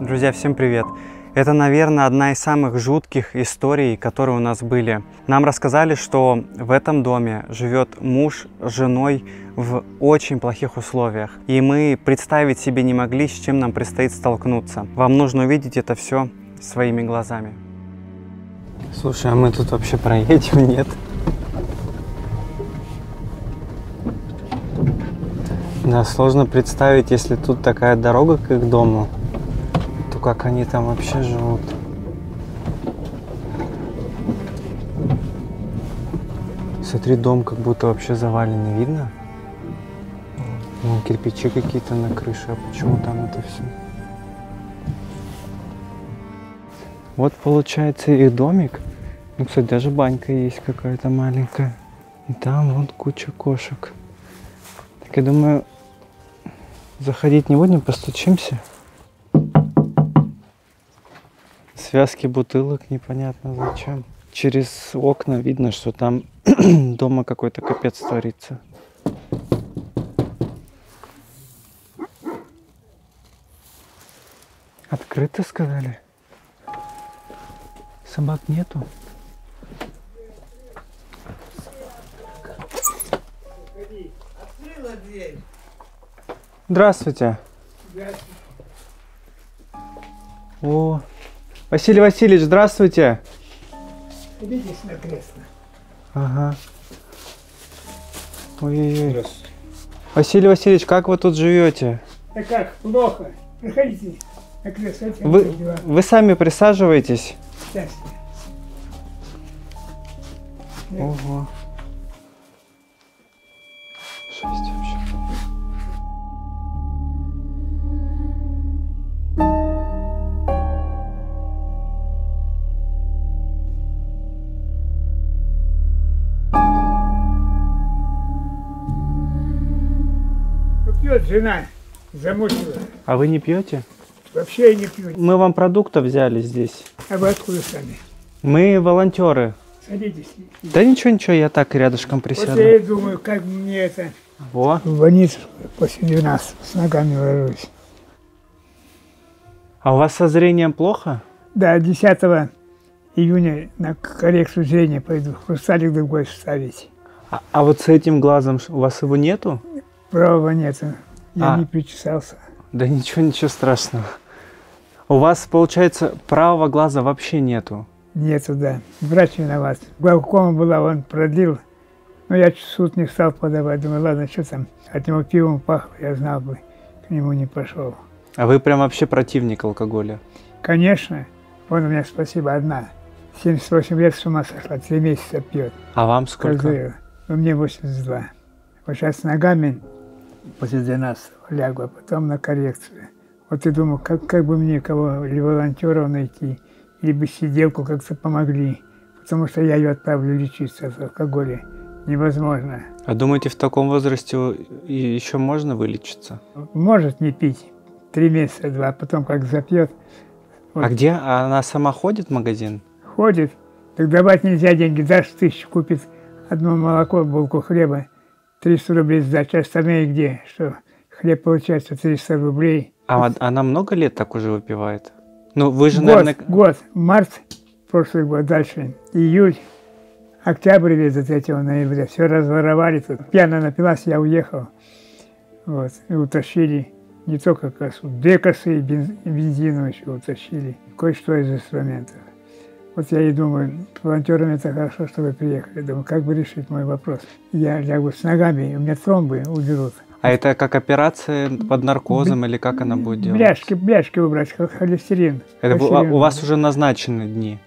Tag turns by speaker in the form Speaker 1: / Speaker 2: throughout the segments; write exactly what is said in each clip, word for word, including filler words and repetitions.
Speaker 1: Друзья, всем привет! Это, наверное, одна из самых жутких историй, которые у нас были. Нам рассказали, что в этом доме живет муж с женой в очень плохих условиях. И мы представить себе не могли, с чем нам предстоит столкнуться. Вам нужно увидеть это все своими глазами. Слушай, а мы тут вообще проедем, нет? Да, сложно представить, если тут такая дорога к их дому, то как они там вообще живут. Смотри, дом как будто вообще заваленный, видно? Ну, кирпичи какие-то на крыше, а почему там это все? Вот получается их домик. Ну, кстати, даже банька есть какая-то маленькая. И там вон куча кошек. Так я думаю, заходить не будем, постучимся. Связки бутылок непонятно зачем. Через окна видно, что там дома какой-то капец творится. Открыто, сказали? Собак нету? Здравствуйте. Здравствуйте. О, Василий Васильевич, здравствуйте.
Speaker 2: Садитесь на кресло.
Speaker 1: Ага. Ой-ой-ой. Василий Васильевич, как вы тут живете?
Speaker 2: Да как, плохо. Проходите на кресло.
Speaker 1: Вы, вы сами присаживаетесь?
Speaker 2: Сейчас.
Speaker 1: Ого. Шесть вообще.
Speaker 2: Пьет жена, замучила.
Speaker 1: А вы не пьете?
Speaker 2: Вообще я не пью.
Speaker 1: Мы вам продуктов взяли здесь.
Speaker 2: А вы откуда сами?
Speaker 1: Мы волонтеры.
Speaker 2: Садитесь.
Speaker 1: Да ничего, ничего, я так рядышком присяду.
Speaker 2: Вот я и думаю, как мне это...
Speaker 1: Во.
Speaker 2: В больницу после двенадцати с ногами ложусь.
Speaker 1: А у вас со зрением плохо?
Speaker 2: Да, десятого июня на коррекцию зрения пойду. Хрусталик другой ставить.
Speaker 1: А, а вот с этим глазом у вас его нету?
Speaker 2: Правого нет. Я
Speaker 1: А.
Speaker 2: не причесался.
Speaker 1: Да ничего, ничего страшного. У вас, получается, правого глаза вообще нету?
Speaker 2: Нету, да. Врач виноват. Глаукома была, он продлил. Но я в суд не стал подавать. Думаю, ладно, что там, от него пивом пахло, я знал бы, к нему не пошел.
Speaker 1: А вы прям вообще противник алкоголя?
Speaker 2: Конечно. Вон у меня, спасибо, одна. семьдесят восемь лет с ума сошла, три месяца пьет.
Speaker 1: А вам сколько?
Speaker 2: Козырь. У меня восемьдесят два. Вот сейчас с ногами после двенадцатого лягу, а потом на коррекцию. Вот и думаю, как, как бы мне кого, или волонтеров найти, либо сиделку как-то помогли. Потому что я ее отправлю лечиться от алкоголя. Невозможно.
Speaker 1: А думаете, в таком возрасте еще можно вылечиться?
Speaker 2: Может не пить три месяца, два, потом как запьет. Вот.
Speaker 1: А где? А она сама ходит в магазин?
Speaker 2: Ходит. Так давать нельзя деньги. Дашь тысячу, купит одно молоко, булку хлеба, триста рублей сдача. Остальные где? Что хлеб получается триста рублей.
Speaker 1: А она много лет так уже выпивает? Ну, вы же,
Speaker 2: год,
Speaker 1: наверное...
Speaker 2: Год. Март прошлый год, дальше июль. Октябрь весь до третьего ноября. Все разворовали тут. Пьяно напилась, я уехал. Вот. И утащили не только косу. Две косы и бензину еще утащили. Кое-что из инструментов. Вот я и думаю, волонтерам это хорошо, что вы приехали. Думаю, как бы решить мой вопрос. Я лягу с ногами, у меня тромбы уберут.
Speaker 1: А это как операция под наркозом или как она будет делать?
Speaker 2: Бляшки, бляшки убрать, как холестерин.
Speaker 1: Это
Speaker 2: холестерин.
Speaker 1: У вас уже назначены дни?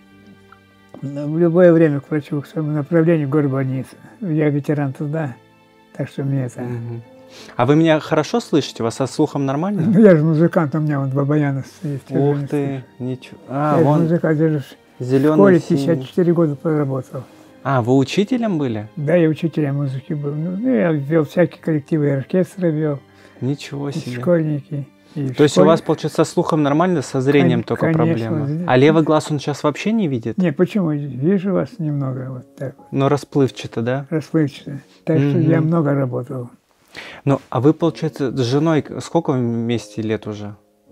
Speaker 2: В любое время к врачу, к своему направлению, горбольница. Я ветеран туда, так что мне это...
Speaker 1: Угу. А вы меня хорошо слышите? У вас со слухом нормально?
Speaker 2: Ну, я же музыкант, у меня вон два баяна стоит.
Speaker 1: Ух ты, ничего. А,
Speaker 2: я
Speaker 1: вон
Speaker 2: музыкант, я же
Speaker 1: зеленый,
Speaker 2: в школе
Speaker 1: синий.
Speaker 2: пятьдесят четыре года проработал.
Speaker 1: А, вы учителем были?
Speaker 2: Да, я учителем музыки был. Ну, я вел всякие коллективы, и оркестры вел.
Speaker 1: Ничего
Speaker 2: И
Speaker 1: себе.
Speaker 2: школьники. И
Speaker 1: То есть
Speaker 2: школь...
Speaker 1: у вас, получается, со слухом нормально, со зрением
Speaker 2: Кон-
Speaker 1: только
Speaker 2: конечно.
Speaker 1: проблема? А левый глаз он сейчас вообще не видит?
Speaker 2: Не, почему? Вижу вас немного вот так вот.
Speaker 1: Но расплывчато, да?
Speaker 2: Расплывчато. Так
Speaker 1: Мгм.
Speaker 2: что я много работал.
Speaker 1: Ну, а вы, получается, с женой сколько вместе лет уже?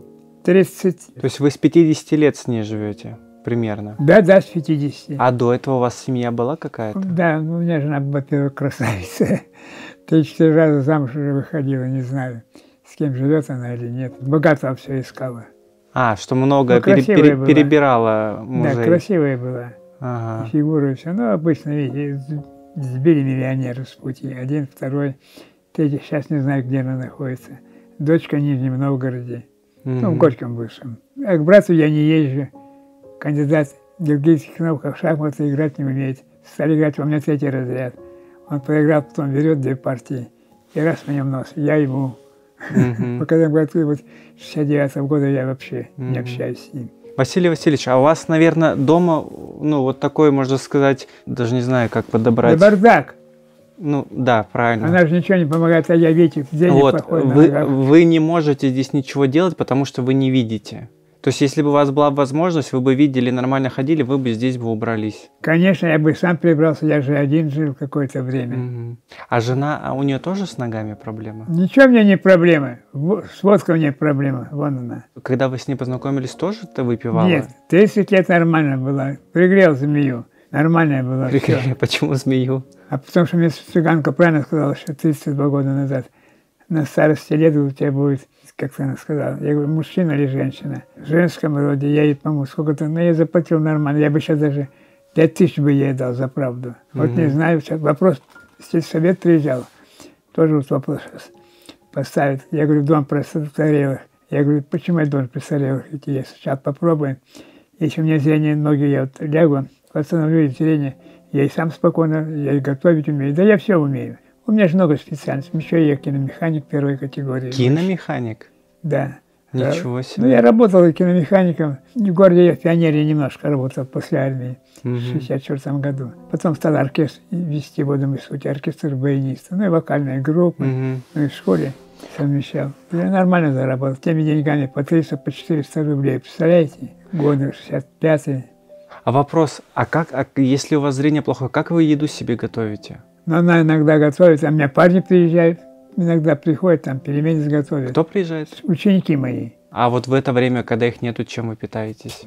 Speaker 2: тридцать.
Speaker 1: То есть вы с пятидесяти лет с ней живете примерно?
Speaker 2: Да, да, с пятидесяти.
Speaker 1: А до этого у вас семья была какая-то?
Speaker 2: Да, ну, у меня жена, во-первых, красавица. Три-четыре раза замуж уже выходила, не знаю, с кем живет она или нет. Богато все искала.
Speaker 1: А, что много
Speaker 2: ну,
Speaker 1: пере пере перебирала мужей.
Speaker 2: Да, красивая была.
Speaker 1: Ага.
Speaker 2: И фигура и все. Ну, обычно, видите, сбили миллионеры с пути. Один, второй, третий. Сейчас не знаю, где она находится. Дочка в Нижнем Новгороде. Mm-hmm. Ну, в Горьком бывшем. А к брату я не езжу. Кандидат в геологических науках в шахматы играть не умеет. Стали играть, у меня третий разряд. Он проиграл, потом берет две партии. И раз по нем нос. Я ему. Mm-hmm. Пока я готовлю, вот шестьдесят девятого года я вообще mm-hmm. не общаюсь с ним.
Speaker 1: Василий Васильевич, а у вас, наверное, дома, ну, вот такой, можно сказать, даже не знаю, как подобрать.
Speaker 2: Да бардак.
Speaker 1: Ну, да, правильно.
Speaker 2: Она же ничего не помогает, а я, видите, денег
Speaker 1: вот,
Speaker 2: плохой.
Speaker 1: Вы, вы не можете здесь ничего делать, потому что вы не видите. То есть, если бы у вас была возможность, вы бы видели, нормально ходили, вы бы здесь бы убрались.
Speaker 2: Конечно, я бы сам прибрался, я же один жил какое-то время.
Speaker 1: Угу. А жена, а у нее тоже с ногами проблема?
Speaker 2: Ничего мне не проблема. С водкой мне проблема, вон она.
Speaker 1: Когда вы с ней познакомились, тоже-то выпивала?
Speaker 2: Нет, тридцать лет нормально была. Пригрел змею. Нормальная была.
Speaker 1: Пригрели. Почему змею?
Speaker 2: А потому что мне цыганка правильно сказала, что тридцать два года назад на старости лет у тебя будет, как она сказала, я говорю, мужчина или женщина? В женском роде я ей помогу, сколько-то, но я заплатил нормально, я бы сейчас даже пять тысяч бы ей дал за правду. Вот mm-hmm. не знаю, сейчас вопрос, сельсовет приезжал, тоже вот вопрос сейчас поставит. Я говорю, дом престарелых. Я говорю, почему я дом престарелых идти? Я сейчас попробую. Если у меня зрение ноги, я вот лягу, восстановлю зрение, я и сам спокойно, я и готовить умею, да я все умею. У меня же много специальностей. Еще я киномеханик первой категории.
Speaker 1: Киномеханик?
Speaker 2: Да.
Speaker 1: Ничего себе.
Speaker 2: Ну, я работал киномехаником. В городе я в пионере немножко работал после армии угу. в шестьдесят четвёртом году. Потом стал оркестр вести в одном из сути, оркестр баяниста. Ну и вокальные группы. Угу. Ну и в школе совмещал. Я нормально заработал. Теми деньгами по триста, по четыреста рублей. Представляете? Годы шестьдесят пятый.
Speaker 1: А вопрос, а как, а если у вас зрение плохое, как вы еду себе готовите?
Speaker 2: Но она иногда готовит, а у меня парни приезжают, иногда приходят, там перемены готовят.
Speaker 1: Кто приезжает?
Speaker 2: Ученики мои.
Speaker 1: А вот в это время, когда их нету, чем вы питаетесь?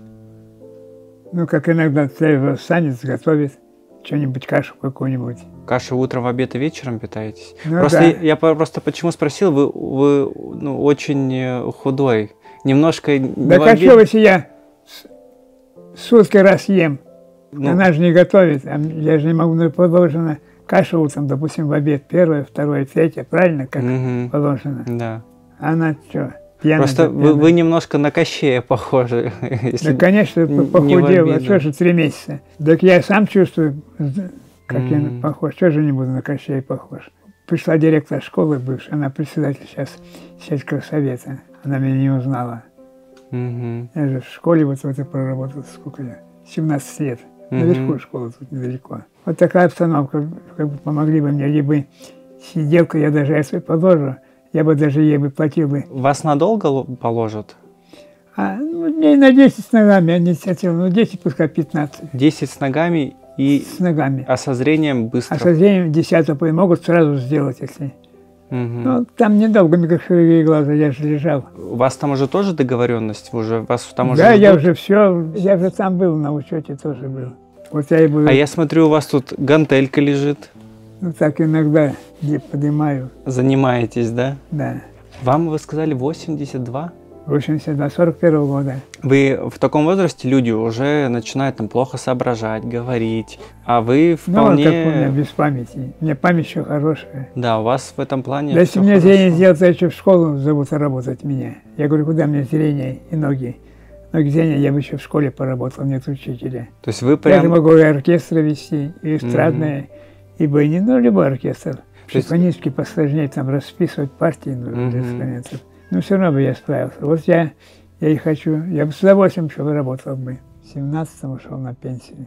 Speaker 2: Ну, как иногда встанет, готовит что-нибудь, кашу какую-нибудь.
Speaker 1: Кашу утром, в обед и вечером питаетесь?
Speaker 2: Ну,
Speaker 1: просто
Speaker 2: да.
Speaker 1: я, я просто почему спросил, вы, вы ну, очень худой, немножко...
Speaker 2: Да как что, если я сутки раз ем, ну, она же не готовит, я же не могу, ну, положено... Каша утром, допустим, в обед, первое, второе, третье, правильно, как угу. положено?
Speaker 1: Да.
Speaker 2: Она что, пьяная?
Speaker 1: Просто вы, вы немножко на Кощея похожи.
Speaker 2: Да, конечно, похудел, а что же три месяца? Так я сам чувствую, как mm. я похож, что же не буду на Кощея похож? Пришла директор школы бывшая, она председатель сейчас сельского совета, она меня не узнала. Mm-hmm. Я же в школе вот в этой проработал, сколько я, семнадцать лет. Наверху школы тут недалеко. Вот такая обстановка, как бы помогли бы мне, либо сиделку я даже если положу, я бы даже ей бы платил бы.
Speaker 1: Вас надолго положат?
Speaker 2: А, ну, дней на десять с ногами, а не хотел, ну десять, пускай пятнадцать.
Speaker 1: десять с ногами и...
Speaker 2: С ногами.
Speaker 1: А со зрением быстро?
Speaker 2: А со зрением десятого могут сразу сделать, если... Угу. Ну, там недолго, мне как широкие глаза, я же лежал.
Speaker 1: У вас там уже тоже договоренность? Вы уже, вас там уже
Speaker 2: да,
Speaker 1: ждут?
Speaker 2: я уже все, я же там был, на учете тоже был. Вот я и буду...
Speaker 1: А я смотрю, у вас тут гантелька лежит.
Speaker 2: Ну, так иногда поднимаю.
Speaker 1: Занимаетесь, да?
Speaker 2: Да.
Speaker 1: Вам, вы сказали, восемьдесят два?
Speaker 2: восемьдесят два, сорок первого года.
Speaker 1: Вы в таком возрасте, люди уже начинают там плохо соображать, говорить, а вы вполне...
Speaker 2: Ну, как у меня, без памяти. У меня память еще хорошая.
Speaker 1: Да, у вас в этом плане...
Speaker 2: Да, если мне зрение сделать, я еще в школу зовут работать меня. Я говорю, куда мне зрение и ноги? Ноги зрения я бы еще в школе поработал, нет учителя.
Speaker 1: То есть вы прям...
Speaker 2: Я же могу и оркестр вести, и эстрадное, mm-hmm. и баяни, ну, любой оркестр. Симфонический есть... посложнее, там расписывать партии, ну, mm-hmm. для инструментов. Но все равно бы я справился. Вот я, я и хочу, я бы с удовольствием еще работал бы. В семнадцатом ушел на пенсию.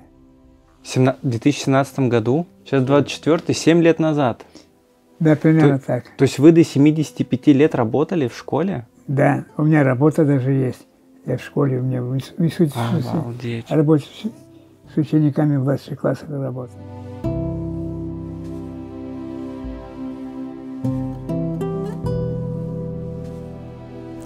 Speaker 1: В две тысячи семнадцатом году? Сейчас двадцать четвёртый, семь лет назад.
Speaker 2: Да, примерно
Speaker 1: то,
Speaker 2: так.
Speaker 1: То есть вы до семидесяти пяти лет работали в школе?
Speaker 2: Да, у меня работа даже есть. Я в школе, у меня в институте работаю с учениками младших классов работаю.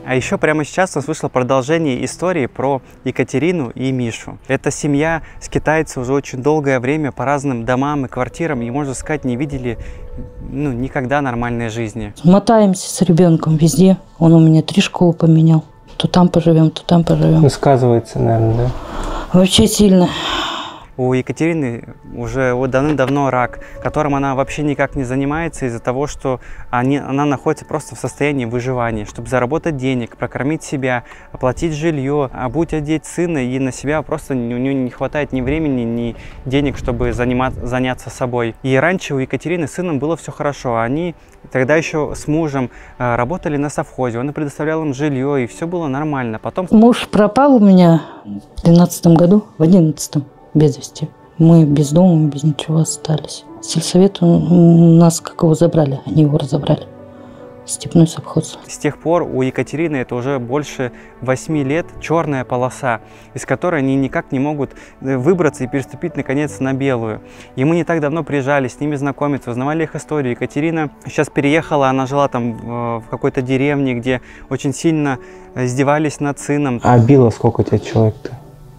Speaker 1: А еще прямо сейчас у нас вышло продолжение истории про Екатерину и Мишу. Эта семья скитается уже очень долгое время по разным домам и квартирам, и, можно сказать, не видели ну, никогда нормальной жизни.
Speaker 3: Мотаемся с ребенком везде. Он у меня три школы поменял. То там поживем, то там поживем.
Speaker 4: Ну, сказывается, наверное, да?
Speaker 3: Вообще сильно.
Speaker 1: У Екатерины уже вот давным-давно рак, которым она вообще никак не занимается из-за того, что они, она находится просто в состоянии выживания, чтобы заработать денег, прокормить себя, оплатить жилье, обуть, одеть сына, и на себя просто у нее не хватает ни времени, ни денег, чтобы заниматься, заняться собой. И раньше у Екатерины с сыном было все хорошо, они тогда еще с мужем работали на совхозе, он предоставлял им жилье, и все было нормально. Потом...
Speaker 3: Муж пропал у меня в двенадцатом году, в одиннадцатом. Без вести. Мы без дома, без ничего остались. Сельсовет у нас как его забрали, они его разобрали. Степной совхоз.
Speaker 1: С тех пор у Екатерины это уже больше восьми лет черная полоса, из которой они никак не могут выбраться и переступить наконец на белую. И мы не так давно приезжали с ними знакомиться, узнавали их историю. Екатерина сейчас переехала, она жила там в какой-то деревне, где очень сильно издевались над сыном.
Speaker 4: А било сколько у тебя человек-то?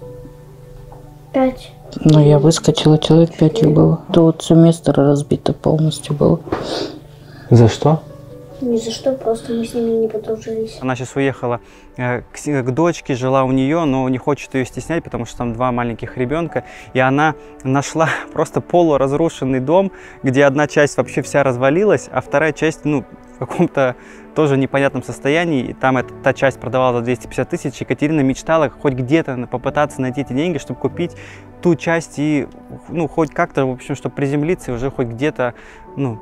Speaker 5: Пять.
Speaker 3: Ну, я выскочила, человек пять их было. То вот семестр разбито полностью было.
Speaker 4: За что?
Speaker 5: Ни за что, просто мы с ними не подружились.
Speaker 1: Она сейчас уехала к, к дочке, жила у нее, но не хочет ее стеснять, потому что там два маленьких ребенка. И она нашла просто полуразрушенный дом, где одна часть вообще вся развалилась, а вторая часть, ну, в каком-то тоже непонятном состоянии. И там эта, та часть продавала за двести пятьдесят тысяч. Екатерина мечтала хоть где-то попытаться найти эти деньги, чтобы купить ту часть и, ну, хоть как-то, в общем, чтобы приземлиться и уже хоть где-то, ну,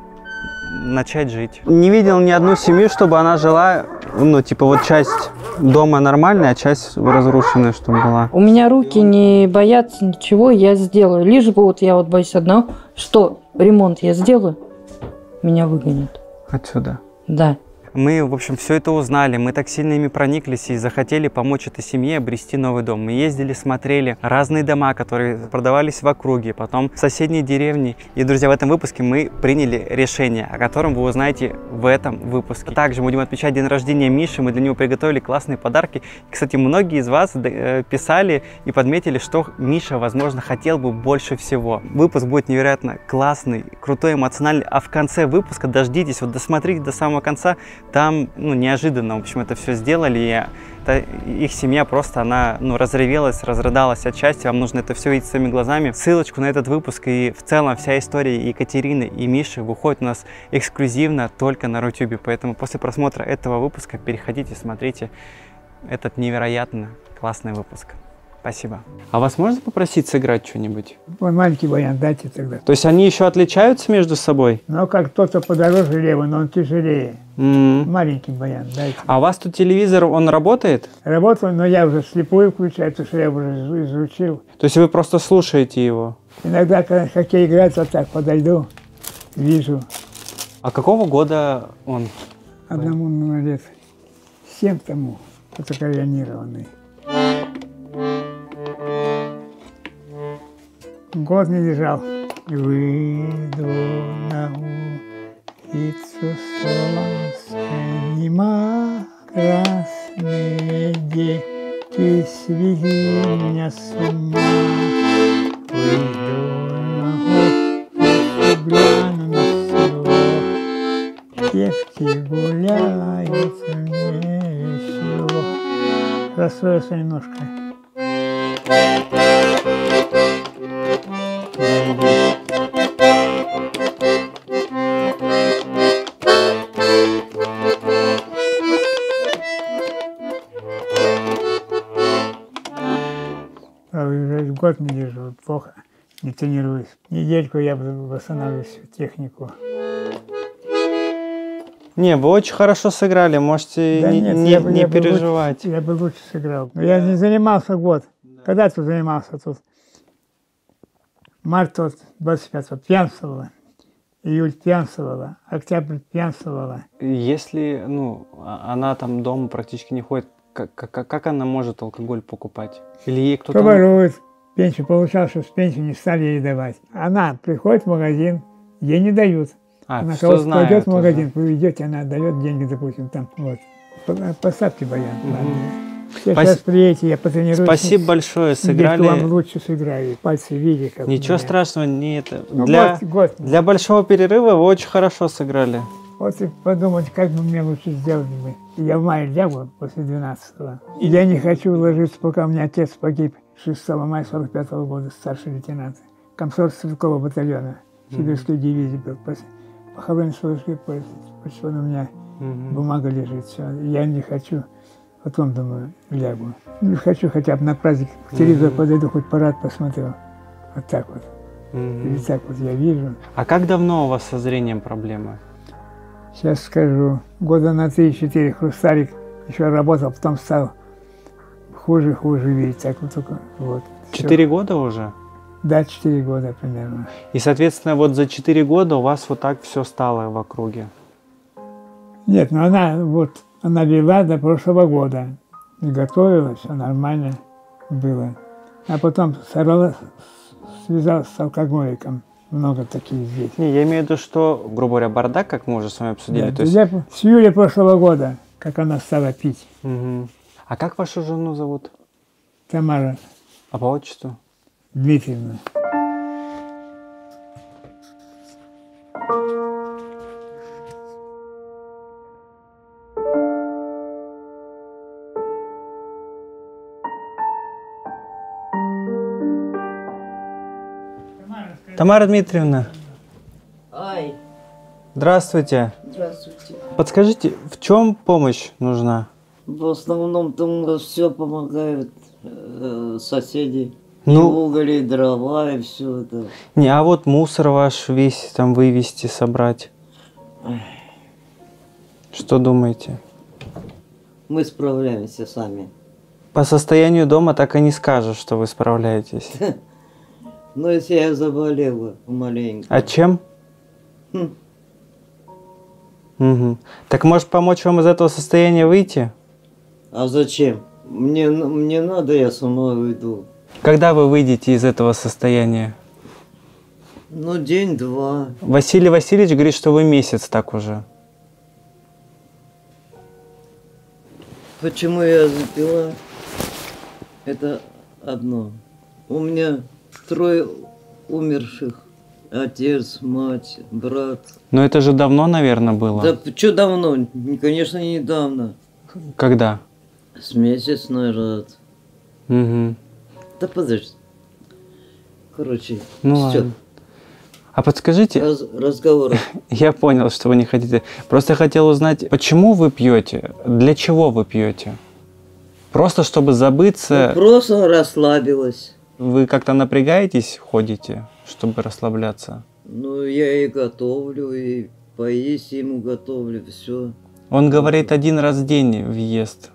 Speaker 1: начать жить. Не видел ни одну семью, чтобы она жила, ну, типа, вот часть дома нормальная, а часть разрушенная, чтобы была.
Speaker 3: У меня руки не боятся ничего, я сделаю. Лишь бы вот я вот боюсь одного, что ремонт я сделаю, меня выгонят.
Speaker 1: Отсюда?
Speaker 3: Да.
Speaker 1: Мы, в общем, все это узнали, мы так сильно ими прониклись и захотели помочь этой семье обрести новый дом. Мы ездили, смотрели разные дома, которые продавались в округе, потом в соседней деревне. И, друзья, в этом выпуске мы приняли решение, о котором вы узнаете в этом выпуске. Также мы будем отмечать день рождения Миши, мы для него приготовили классные подарки. И, кстати, многие из вас писали и подметили, что Миша, возможно, хотел бы больше всего. Выпуск будет невероятно классный, крутой, эмоциональный, а в конце выпуска дождитесь, вот досмотрите до самого конца. Там, ну, неожиданно, в общем, это все сделали, и это, их семья просто, она, ну, разревелась, разрыдалась от счастья. Вам нужно это все видеть своими глазами. Ссылочку на этот выпуск и в целом вся история Екатерины и Миши выходит у нас эксклюзивно только на Рутюбе. Поэтому после просмотра этого выпуска переходите, смотрите этот невероятно классный выпуск. Спасибо. А вас можно попросить сыграть что-нибудь?
Speaker 2: Вон маленький баян, дайте тогда.
Speaker 1: То есть они еще отличаются между собой?
Speaker 2: Ну, как кто-то подороже левый, но он тяжелее.
Speaker 1: Mm.
Speaker 2: Маленький баян, дайте.
Speaker 1: А у вас тут телевизор, он работает?
Speaker 2: Работал, но я уже слепую включаю, потому что я уже изучил.
Speaker 1: То есть вы просто слушаете его?
Speaker 2: Иногда, когда хоккей играется, вот так подойду, вижу.
Speaker 1: А какого года он?
Speaker 2: Одному на лет семь тому, фотокарионированный. Год не лежал. Выйду на улицу солнце, нема красные дети, свели меня с ума. Выйду на улицу, гляну на село, девки гуляют, мне весело. Расстроился немножко. Уже год не держу, плохо, не тренируюсь. Недельку я восстанавливаю всю технику.
Speaker 1: Не, вы очень хорошо сыграли, можете
Speaker 2: Да
Speaker 1: не,
Speaker 2: нет,
Speaker 1: не,
Speaker 2: я,
Speaker 1: не
Speaker 2: я
Speaker 1: переживать.
Speaker 2: Бы лучше, я бы лучше сыграл. Но я не занимался год. Да. Когда тут занимался? Тут март вот, двадцать пятого пьянствовала, июль пьянствовала, октябрь пьянствовала.
Speaker 1: Если, ну, она там дома практически не ходит, как, как, как она может алкоголь покупать? Или ей кто-то...
Speaker 2: Поворует. Пенсию получал, что с пенсии не стали ей давать. Она приходит в магазин, ей не дают.
Speaker 1: А,
Speaker 2: она
Speaker 1: все
Speaker 2: кого-то
Speaker 1: знает
Speaker 2: пойдет в магазин,
Speaker 1: уже.
Speaker 2: вы идете, она отдает деньги, допустим, там, вот. Поставьте баян. Ладно.
Speaker 1: Спас-
Speaker 2: Сейчас приедете, я потренируюсь.
Speaker 1: Спасибо большое, сыграли.
Speaker 2: Вам лучше сыграю. Пальцы видите, как
Speaker 1: Ничего
Speaker 2: у меня.
Speaker 1: страшного, не это.
Speaker 2: Ну,
Speaker 1: Для,
Speaker 2: год, год.
Speaker 1: для большого перерыва вы очень хорошо сыграли.
Speaker 2: Вот и подумать, как бы мне лучше сделать бы. Я в мае лягу после двенадцатого. И я не хочу ложиться, пока у меня отец погиб шестого мая сорок пятого года, старший лейтенант. Комсорг стрелкового батальона, сибирской mm-hmm. дивизии был. Похоронен в Соловке, почти у меня mm-hmm. бумага лежит. Все. Я не хочу. Потом, думаю, лягу. Не хочу хотя бы на праздник к телевизору mm-hmm. подойду, хоть парад посмотрю. Вот так вот. Mm-hmm. И так вот я вижу.
Speaker 1: А как давно у вас со зрением проблемы?
Speaker 2: Сейчас скажу. Года на три-четыре хрусталик еще работал, потом стал хуже, хуже видеть. Так вот только вот.
Speaker 1: Четыре года уже?
Speaker 2: Да, четыре года примерно.
Speaker 1: И, соответственно, вот за четыре года у вас вот так все стало в округе?
Speaker 2: Нет, ну она вот, она вела до прошлого года. И готовилась, все нормально было. А потом сорвалась, связалась с алкоголиком. Много таких здесь.
Speaker 1: Не, я имею в виду, что, грубо говоря, бардак, как мы уже с вами обсудили.
Speaker 2: Да,
Speaker 1: то есть...
Speaker 2: я, с июля прошлого года, как она стала пить.
Speaker 1: Угу. А как вашу жену зовут?
Speaker 2: Тамара.
Speaker 1: А по отчеству?
Speaker 2: Дмитриевна.
Speaker 1: Тамара Дмитриевна.
Speaker 6: Ай,
Speaker 1: Здравствуйте.
Speaker 6: здравствуйте.
Speaker 1: Подскажите, в чем помощь нужна?
Speaker 6: В основном там все помогают э, соседи.
Speaker 1: Ну-
Speaker 6: И уголь, и дрова, и все это.
Speaker 1: Не, а вот мусор ваш весь там вывести, собрать. Что думаете?
Speaker 6: Мы справляемся сами.
Speaker 1: По состоянию дома так и не скажешь, что вы справляетесь.
Speaker 6: Но если я заболела маленько.
Speaker 1: А чем?
Speaker 6: Хм.
Speaker 1: Угу. Так может помочь вам из этого состояния выйти?
Speaker 6: А зачем? Мне, мне надо, я сама уйду.
Speaker 1: Когда вы выйдете из этого состояния?
Speaker 6: Ну, день-два.
Speaker 1: Василий Васильевич говорит, что вы месяц так уже.
Speaker 6: Почему я запила? Это одно. У меня трое умерших. Отец, мать, брат.
Speaker 1: Но это же давно, наверное, было.
Speaker 6: Да что давно? Конечно, не недавно.
Speaker 1: Когда?
Speaker 6: С месяц назад.
Speaker 1: Угу.
Speaker 6: Да подожди. Короче,
Speaker 1: Ну
Speaker 6: все.
Speaker 1: ладно. А подскажите,
Speaker 6: Раз, разговор.
Speaker 1: я понял, что вы не хотите. Просто хотел узнать, почему вы пьете? Для чего вы пьете? Просто чтобы забыться?
Speaker 6: Ну, просто расслабилась.
Speaker 1: Вы как-то напрягаетесь, ходите, чтобы расслабляться?
Speaker 6: Ну, я и готовлю, и поесть ему готовлю, все.
Speaker 1: Он говорит, один раз в день въест.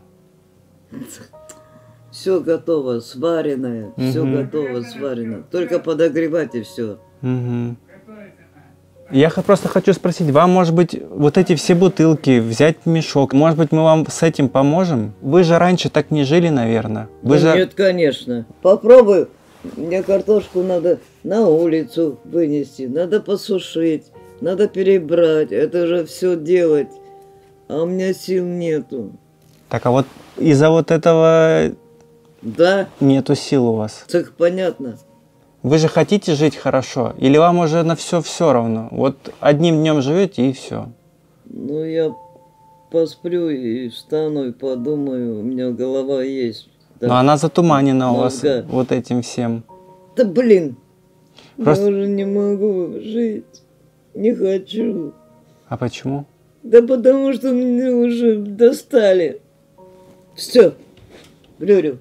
Speaker 6: Все готово, сваренное, все
Speaker 1: Мгм.
Speaker 6: готово, сварено. Только подогревать и все.
Speaker 1: Угу. Я х- просто хочу спросить, вам, может быть, вот эти все бутылки взять в мешок, может быть, мы вам с этим поможем? Вы же раньше так не жили, наверное. Вы же...
Speaker 6: Нет, конечно. Попробуй. Мне картошку надо на улицу вынести, надо посушить, надо перебрать. Это же все делать. А у меня сил нету.
Speaker 1: Так, а вот из-за вот этого
Speaker 6: Да,
Speaker 1: нету сил у вас.
Speaker 6: так понятно.
Speaker 1: Вы же хотите жить хорошо? Или вам уже на все все равно? Вот одним днем живете и все.
Speaker 6: Ну, я посплю и встану и подумаю, у меня голова есть. Да.
Speaker 1: Но она затуманена у вас
Speaker 6: Мозга.
Speaker 1: вот этим всем.
Speaker 6: Да блин,
Speaker 1: Просто-
Speaker 6: я уже не могу жить, не хочу.
Speaker 1: А почему?
Speaker 6: Да потому что меня уже достали. Все, Люрю.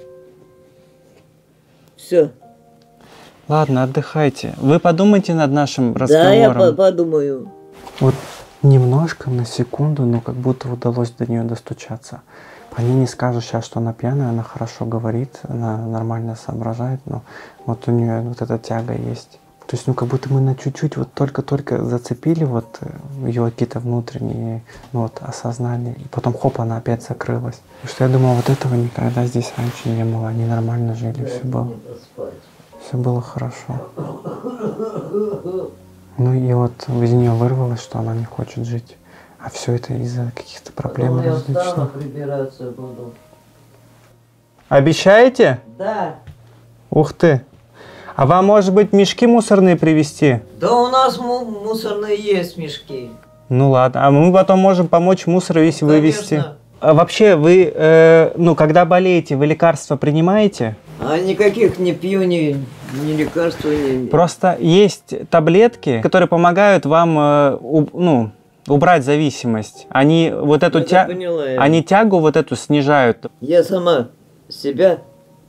Speaker 6: Все.
Speaker 1: Ладно, отдыхайте. Вы подумайте над нашим
Speaker 6: Да, я по-
Speaker 1: разговором.
Speaker 6: подумаю.
Speaker 1: Вот немножко, на секунду, но как будто удалось до нее достучаться. По ней не скажу сейчас, что она пьяная, она хорошо говорит, она нормально соображает, но вот у нее вот эта тяга есть. То есть, ну, как будто мы на чуть-чуть вот только-только зацепили вот ее какие-то внутренние, ну, вот, осознания, и потом хоп, она опять закрылась. Потому что я думал, вот этого никогда здесь раньше не было, они нормально жили, все было, все было хорошо. Ну и вот из нее вырвалось, что она не хочет жить. А все это из-за каких-то проблем
Speaker 6: Потом я
Speaker 1: различных.
Speaker 6: встану, прибираться буду.
Speaker 1: Обещаете?
Speaker 6: Да.
Speaker 1: Ух ты. А вам, может быть, мешки мусорные привезти?
Speaker 6: Да у нас му мусорные есть мешки.
Speaker 1: Ну ладно, а мы потом можем помочь мусор весь вывести.
Speaker 6: Конечно.
Speaker 1: А вообще, вы, э, ну, когда болеете, вы лекарства принимаете?
Speaker 6: А никаких не пью, ни, ни лекарства, ни...
Speaker 1: Просто есть таблетки, которые помогают вам, э, уб- ну, убрать зависимость. Они вот эту
Speaker 6: Это
Speaker 1: тя...
Speaker 6: поняла я.
Speaker 1: они тягу вот эту снижают.
Speaker 6: Я сама себя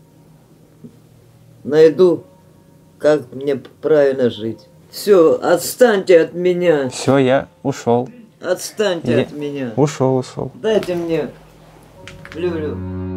Speaker 6: найду, как мне правильно жить. Все, отстаньте от меня.
Speaker 1: Все, я ушел.
Speaker 6: Отстаньте
Speaker 1: Я-
Speaker 6: от меня.
Speaker 1: Ушел, ушел.
Speaker 6: Дайте мне люлю.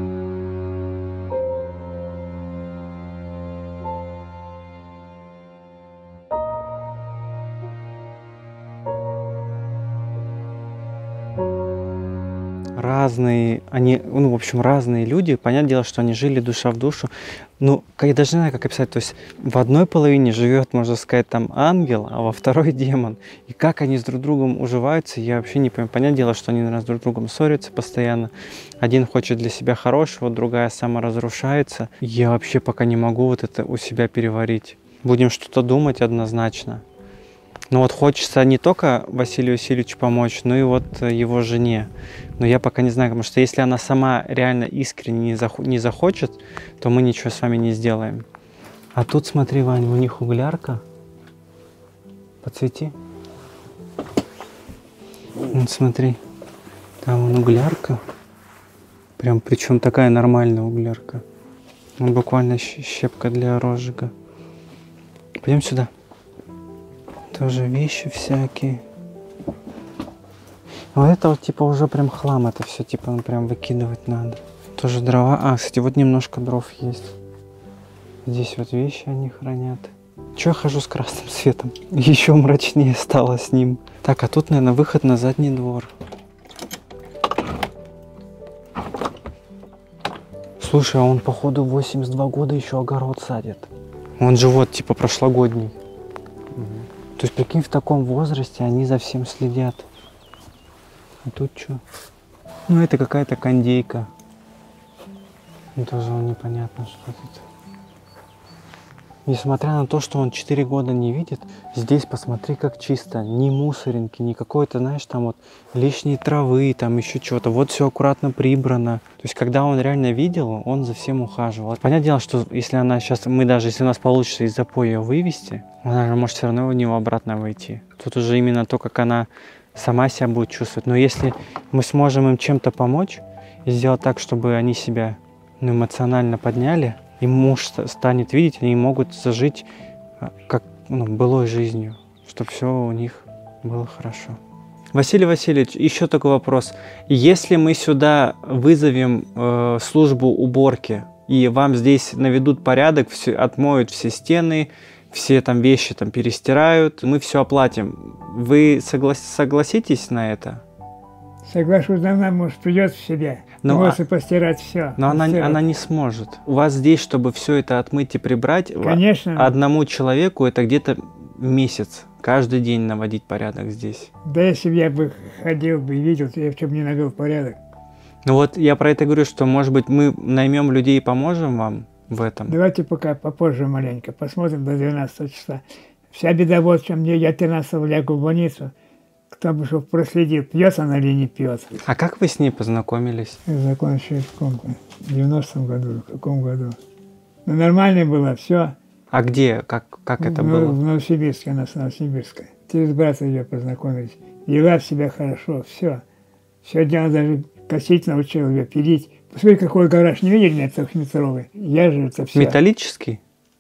Speaker 1: Разные, они, ну, в общем, разные люди. Понятное дело, что они жили душа в душу. Ну, как- я даже не знаю, как описать. То есть в одной половине живет, можно сказать, там ангел, а во второй демон. И как они с друг другом уживаются, я вообще не понимаю. Понятное дело, что они, наверное, с друг другом ссорятся постоянно. Один хочет для себя хорошего, другая саморазрушается. Я вообще пока не могу вот это у себя переварить. Будем что-то думать однозначно. Но вот хочется не только Василию Васильевичу помочь, но и вот э, его жене. Но я пока не знаю, потому что если она сама реально искренне не, захо- не захочет, то мы ничего с вами не сделаем. А тут смотри, Ваня, у них углярка. Подсвети. Вот смотри, там вон углярка. Прям причем такая нормальная углярка. Ну, буквально щ- щепка для розжига. Пойдем сюда. Тоже вещи всякие. Вот это вот типа уже прям хлам, это все типа ну, прям выкидывать надо. Тоже дрова. А, кстати, вот немножко дров есть. Здесь вот вещи они хранят. Че я хожу с красным светом? Еще мрачнее стало с ним. Так, а тут, наверное, выход на задний двор. Слушай, а он, походу, в восемьдесят два года еще огород садит. Он же вот, типа, прошлогодний. То есть, прикинь, в таком возрасте они за всем следят. А тут что? Ну, это какая-то кондейка. Ну, тоже непонятно, что тут. Несмотря на то, что он четыре года не видит, здесь посмотри, как чисто. Ни мусоринки, ни какой-то, знаешь, там вот лишней травы, там еще чего-то. Вот все аккуратно прибрано. То есть, когда он реально видел, он за всем ухаживал. Понятное дело, что если она сейчас, мы даже, если у нас получится из запоя ее вывести, она же может все равно в него обратно войти. Тут уже именно то, как она сама себя будет чувствовать. Но если мы сможем им чем-то помочь и сделать так, чтобы они себя ну, эмоционально подняли, и муж станет видеть, они могут зажить как ну, былой жизнью, чтобы все у них было хорошо. Василий Васильевич, еще такой вопрос. Если мы сюда вызовем э, службу уборки, и вам здесь наведут порядок, все, отмоют все стены, все там вещи там перестирают, мы все оплатим, вы согла- согласитесь на это?
Speaker 2: Соглашусь, она, может, придет в себя.
Speaker 1: Ну,
Speaker 2: может
Speaker 1: а-
Speaker 2: и постирать все.
Speaker 1: Но она, она не сможет. У вас здесь, чтобы все это отмыть и прибрать,
Speaker 2: Конечно.
Speaker 1: одному человеку это где-то месяц. Каждый день наводить порядок здесь.
Speaker 2: Да если бы я бы ходил бы и видел, то я в чем не навел порядок.
Speaker 1: Ну вот я про это говорю, что может быть мы наймем людей и поможем вам в этом.
Speaker 2: Давайте пока попозже маленько, посмотрим до двенадцатого числа. Вся беда вот в чем. Мне я тринадцатого лягу в больницу. Кто бы что проследил, пьет она или не пьет.
Speaker 1: А как вы с ней познакомились?
Speaker 2: Я закончил в каком-то девяностом году, в каком году. Ну, нормально было, все.
Speaker 1: А где? Как, как это
Speaker 2: в,
Speaker 1: было?
Speaker 2: В Новосибирске, она с Новосибирска. Через брата ее познакомились. Вела себя хорошо, все. Сегодня она даже косить научила ее, пилить. Посмотри, какой гараж, не видели меня трехметровый? Я же это все.
Speaker 1: Металлический?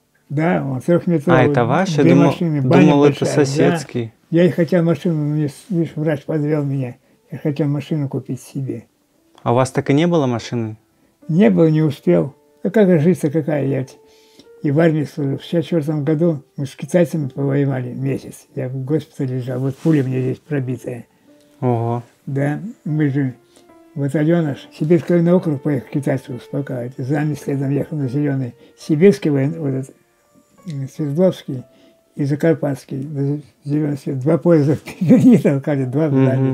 Speaker 2: Да, он трехметровый.
Speaker 1: А, это ваш? Я
Speaker 2: Две
Speaker 1: думал,
Speaker 2: машины, баня
Speaker 1: думал это
Speaker 2: большая,
Speaker 1: соседский.
Speaker 2: да. Я и хотел машину, но мне, видишь, врач подвел меня. Я хотел машину купить себе.
Speaker 1: А у вас так и не было машины?
Speaker 2: Не было, не успел. А как же жизнь-то какая? Я ведь и в армии служил. В шестьдесят четвёртом году мы с китайцами повоевали месяц. Я в госпитале лежал. Вот пуля мне здесь пробитая.
Speaker 1: Ого.
Speaker 2: Да, мы же батальон аж. Сибирский военный округ поехал китайцев успокаивать. За нами следом ехал на зеленый. Сибирский военный, вот этот, Свердловский и Закарпатский. Зеленый свет. Два поезда впереди толкали, два вдали.
Speaker 1: Мгм.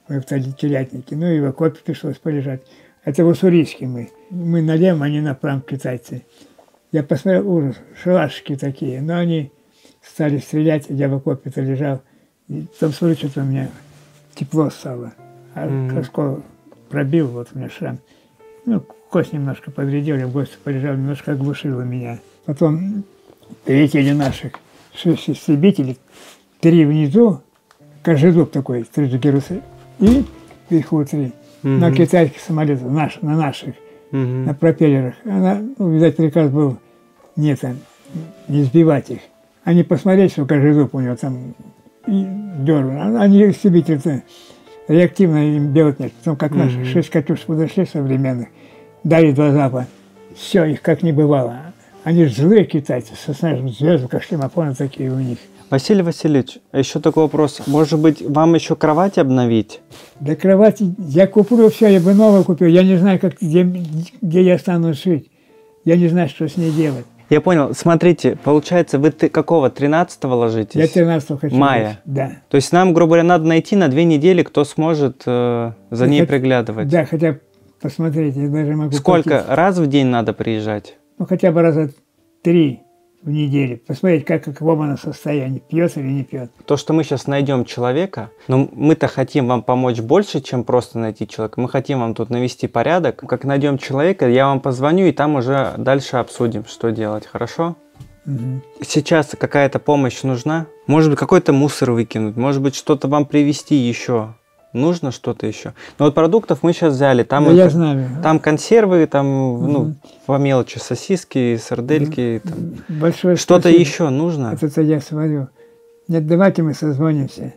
Speaker 2: мы в Телятнике. Ну и в окопе пришлось полежать. Это в Уссурийске мы. Мы налево, они направо, китайцы. Я посмотрел, ужас, шалашики такие. Но они стали стрелять, я в окопе-то лежал. И там, смотрю, что-то у меня тепло стало. А mm-hmm. оскол пробил, вот у меня шрам. Ну, кость немножко повредил, я в гости полежал, немножко оглушило меня. Потом прилетели наших шесть истребителей, три внизу, кожезуб такой, три герусы, и вверху три. Mm-hmm. На китайских самолетах, наш, на наших, mm-hmm. на пропеллерах. Она, ну, видать, приказ был не, там, не сбивать их, а не посмотреть, что кожезуб у него там и дернул. Они истребители-то реактивно им делать нет. Потом, как mm-hmm. наши шесть «Катюш» подошли современных, дали два запа. Все, их как не бывало. Они же злые китайцы, со звезды, как шлемофоны такие у них.
Speaker 1: Василий Васильевич, а еще такой вопрос. Может быть, вам еще кровать обновить?
Speaker 2: Для кровати я куплю все, я бы новую купил. Я не знаю, как, где, где я стану жить. Я не знаю, что с ней делать.
Speaker 1: Я понял. Смотрите, получается, вы какого, тринадцатого ложитесь?
Speaker 2: Я тринадцатого хочу.
Speaker 1: Мая?
Speaker 2: Жить. Да.
Speaker 1: То есть нам, грубо говоря, надо найти на две недели, кто сможет э, за
Speaker 2: я
Speaker 1: ней
Speaker 2: хоть,
Speaker 1: приглядывать.
Speaker 2: Да, хотя посмотреть, я даже могу...
Speaker 1: Сколько?
Speaker 2: Платить.
Speaker 1: Раз в день надо приезжать?
Speaker 2: Ну, хотя бы раза три в неделю. Посмотреть, как, каково она состояние, пьет или не пьет.
Speaker 1: То, что мы сейчас найдем человека, но мы-то хотим вам помочь больше, чем просто найти человека. Мы хотим вам тут навести порядок. Как найдем человека, я вам позвоню, и там уже дальше обсудим, что делать. Хорошо?
Speaker 2: Угу.
Speaker 1: Сейчас какая-то помощь нужна? Может быть, какой-то мусор выкинуть? Может быть, что-то вам привезти еще? Нужно что-то еще? Ну вот продуктов мы сейчас взяли. Там,
Speaker 2: да,
Speaker 1: это,
Speaker 2: я знаю.
Speaker 1: Там консервы, там, угу. ну, по мелочи сосиски, сардельки.
Speaker 2: Большое
Speaker 1: что-то еще нужно?
Speaker 2: Это я сварю. Нет, давайте мы созвонимся.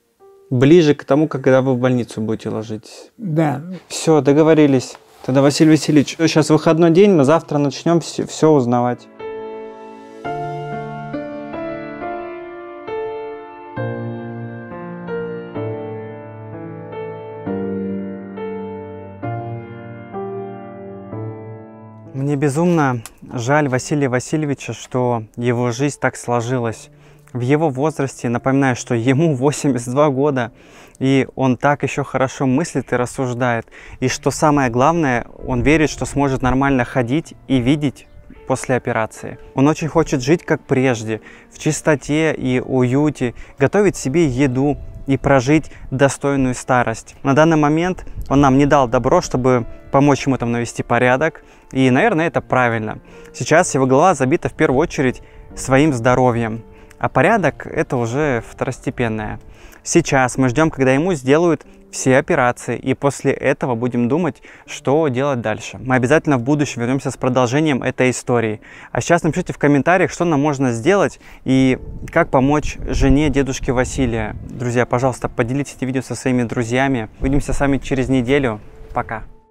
Speaker 1: Ближе к тому, когда вы в больницу будете ложиться.
Speaker 2: Да.
Speaker 1: Все, договорились. Тогда, Василий Васильевич, сейчас выходной день, мы завтра начнем все, все узнавать. Мне безумно жаль Василия Васильевича, что его жизнь так сложилась. В его возрасте, напоминаю, что ему восемьдесят два года, и он так еще хорошо мыслит и рассуждает. И что самое главное, он верит, что сможет нормально ходить и видеть после операции. Он очень хочет жить как прежде, в чистоте и уюте, готовить себе еду и прожить достойную старость. На данный момент он нам не дал добро, чтобы помочь ему там навести порядок. И, наверное, это правильно. Сейчас его голова забита в первую очередь своим здоровьем. А порядок – это уже второстепенное. Сейчас мы ждем, когда ему сделают все операции. И после этого будем думать, что делать дальше. Мы обязательно в будущем вернемся с продолжением этой истории. А сейчас напишите в комментариях, что нам можно сделать и как помочь жене дедушки Василия. Друзья, пожалуйста, поделитесь этим видео со своими друзьями. Увидимся с вами через неделю. Пока.